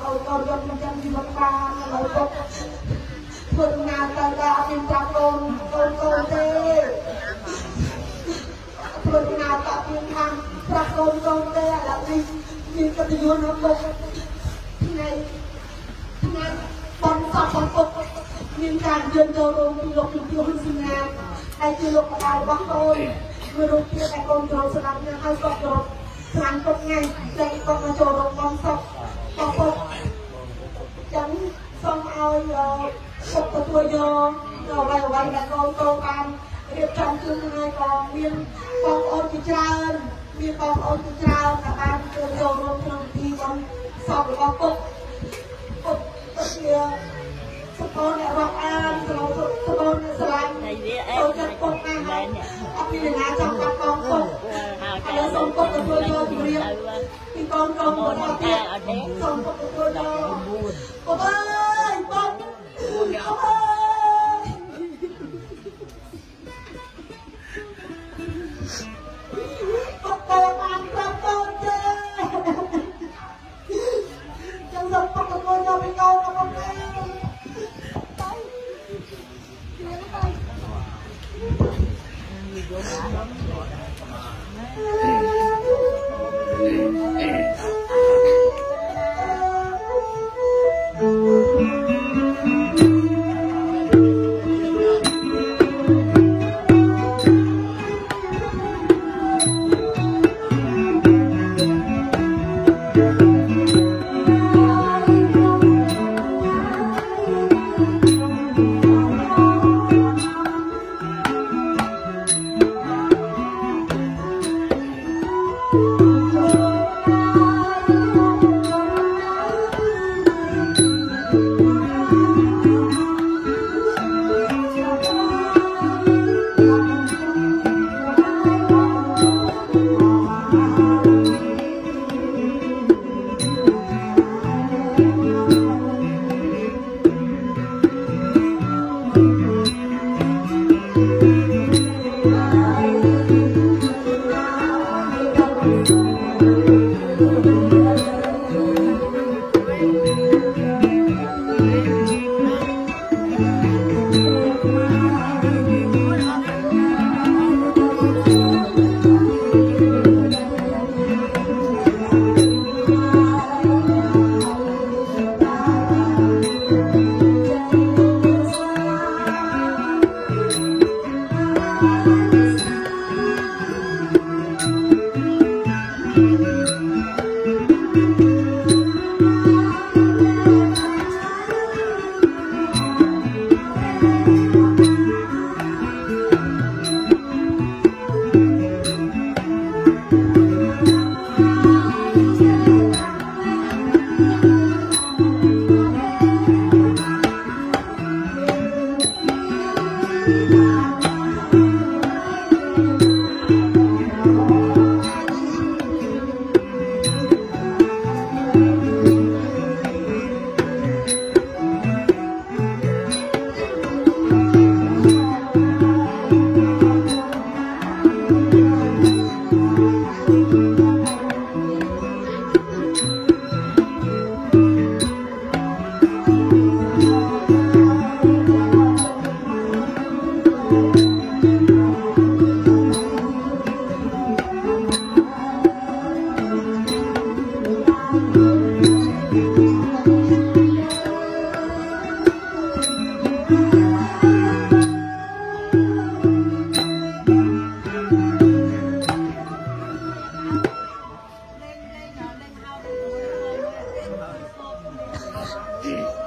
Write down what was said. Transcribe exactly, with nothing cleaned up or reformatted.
ôi con con mình chân đi mất ba lâu con phương nào ta ta tìm ra con con con thế phương nào ta tìm thằng ra con con thế là gì như cái gì nó một này này con sọc con cục nhưng càng dân đồ đồ thì lục lục lục sinh nga hay chỉ lục ai bắt tôi người đầu tiên là con trâu sẽ làm hai con trâu sáng con ngay đây con là trâu đồ con sọc con cục chẳng xong ai sọc của tôi vô rồi lại quay là con câu ăn việc trong tương lai còn miên con ôn thì trơn miên con ôn thì trơn là ban trâu trâu đồ thì con sọc con cục cục kia con đã gặp anh rồi con đã làm tôi rất con ăn không như là trong các con không ada xong con của tôi cho thì riêng thì con con một con kia xong con của tôi cho con ơi con con ơi con con ăn con con chơi trong dòng con của tôi cho mình con con con Yeah.